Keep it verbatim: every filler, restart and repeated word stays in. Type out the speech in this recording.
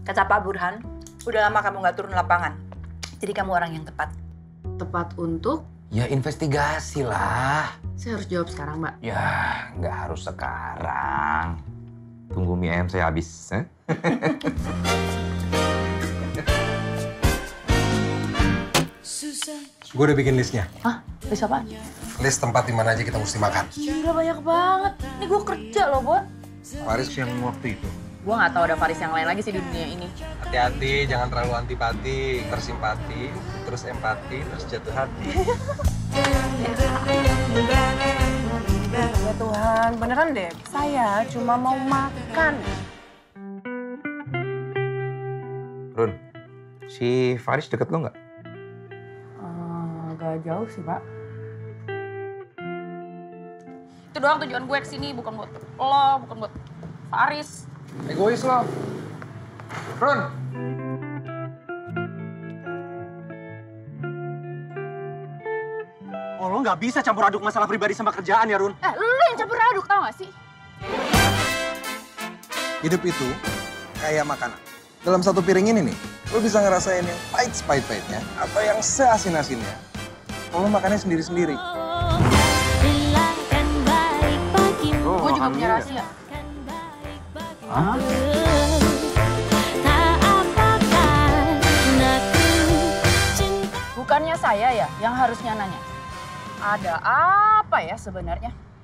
Kata Pak Burhan, udah lama kamu nggak turun lapangan. Jadi kamu orang yang tepat. Tepat untuk? Ya investigasi lah. Saya harus jawab sekarang, Mbak. Ya nggak harus sekarang. Tunggu mie ayam saya habis. Eh? Gue udah bikin listnya. Hah? List apa? List tempat di mana aja kita mesti makan. Gila banyak banget. Ini gue kerja loh, Bo. Faris yang waktu itu. Gue nggak tahu ada Faris yang lain lagi sih di dunia ini. Hati-hati, jangan terlalu antipati, tersimpati, terus empati, terus jatuh hati. Ya Tuhan, beneran deh. Saya cuma mau makan. Run, si Faris deket lo nggak? Uh, gak jauh sih, Pak. Itu doang tujuan gue kesini, bukan buat lo, bukan buat Faris. Egois lo. Run. Oh, lo nggak bisa campur aduk masalah pribadi sama kerjaan ya, Run? Eh, lu yang campur aduk, tau gak sih? Hidup itu kayak makanan. Dalam satu piring ini nih, lo bisa ngerasain yang pahit sepahit-pahitnya atau yang seasin-asinnya. Kalau lo makannya sendiri-sendiri. Gue juga punya rahasia. Hah? Bukannya saya ya yang harusnya nanya. Ada apa ya sebenarnya?